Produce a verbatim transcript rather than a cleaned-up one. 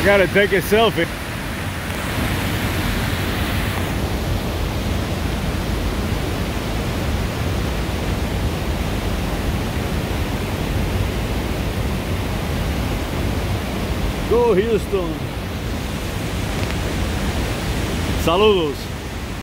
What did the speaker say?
I gotta take a selfie. Go Houston. Saludos.